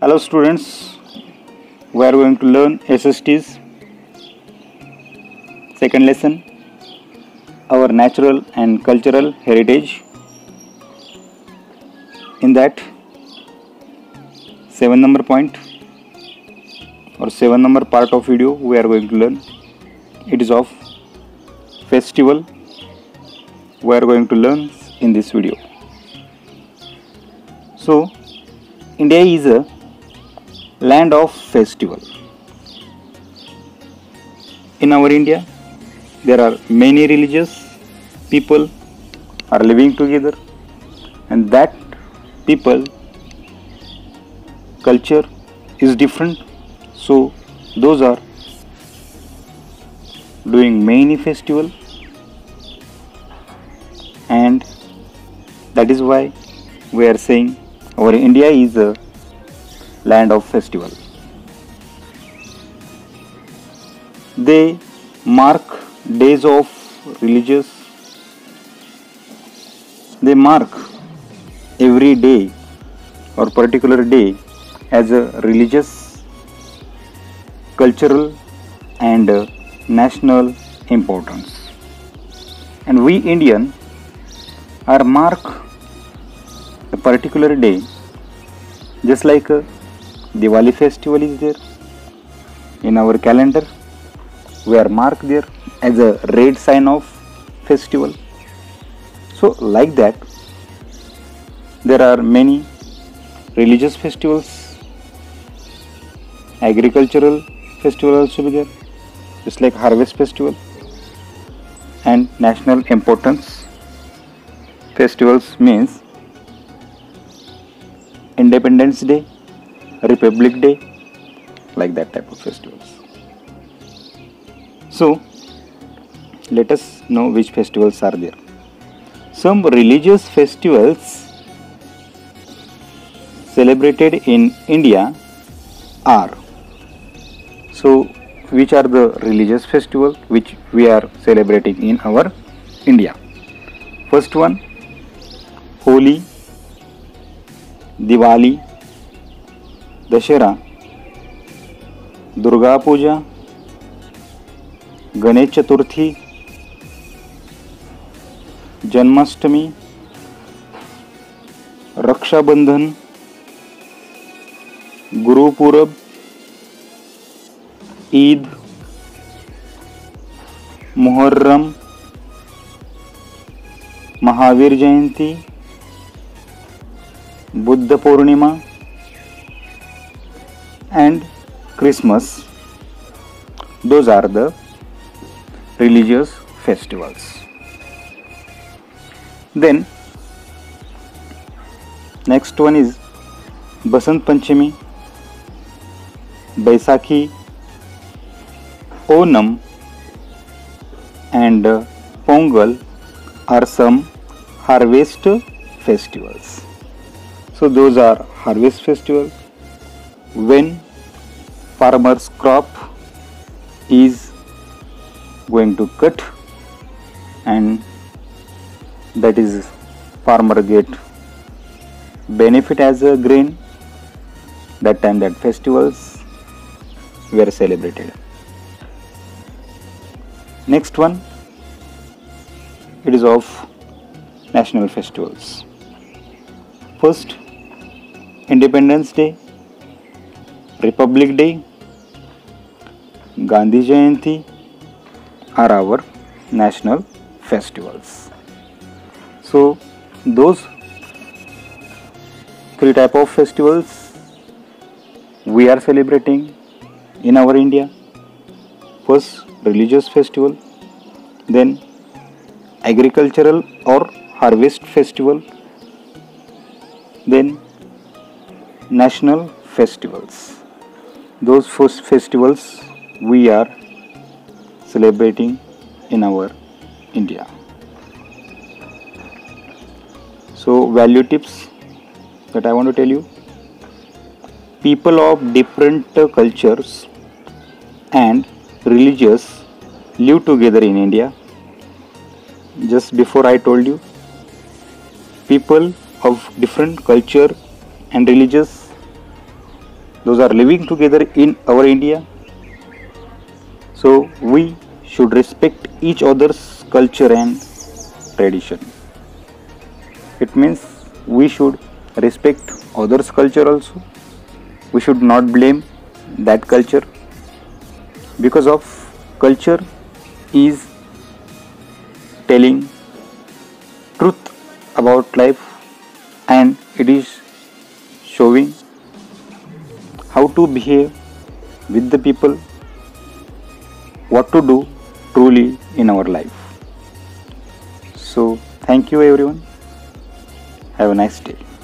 Hello students, we are going to learn SST's second lesson, our natural and cultural heritage. In that 7 number point or 7 number part of video we are going to learn. It is of festival we are going to learn in this video. So India is a land of festival. In our India, there are many religious people are living together, and that people culture is different. So those are doing many festival, and that is why we are saying our India is a land of festival. They mark days of religious. They mark every day or particular day as a religious, cultural and national importance. And we Indian are mark a particular day just like Diwali festival is there in our calendar. We are marked there as a red sign of festival. So like that, there are many religious festivals, agricultural festival also be there, just like harvest festival, and national importance festivals means Independence Day, Republic Day, like that type of festivals. So let us know which festivals are there. Some religious festivals celebrated in India are. So which are the religious festivals which we are celebrating in our India? First one, Holi, Diwali, Dashera, Durga Puja, Ganesh Chaturthi, Janmashtami, Raksha Bandhan, Guru Purab, Eid, Muharram, Mahavir Jayanti, Buddha Purnima and Christmas. Those are the religious festivals. Then next one is Basant Panchami, Baisakhi, Onam and Pongal are some harvest festivals. So those are harvest festivals when farmer's crop is going to cut, and that is farmer get benefit as a grain. That time that festivals were celebrated. Next one, it is of national festivals. First, Independence Day, Republic Day, Gandhi Jayanti are our national festivals. So those three type of festivals we are celebrating in our India. First, religious festival, then agricultural or harvest festival, then national festivals. Those first festivals we are celebrating in our India. So value tips that I want to tell you. People of different cultures and religions live together in India. Just before I told you, people of different culture and religious those are living together in our India. So we should respect each other's culture and tradition. It means we should respect others' culture also. We should not blame that culture, because of culture is telling truth about life, and it is showing how to behave with the people, what to do truly in our life. So thank you everyone. Have a nice day.